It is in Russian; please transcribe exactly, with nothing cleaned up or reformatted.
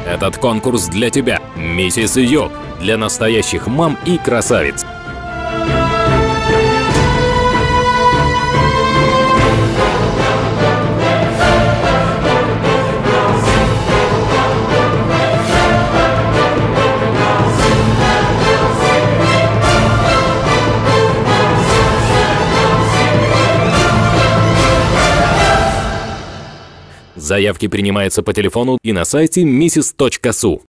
Этот конкурс для тебя, миссис Йог, для настоящих мам и красавиц. Заявки принимаются по телефону и на сайте миссис точка су.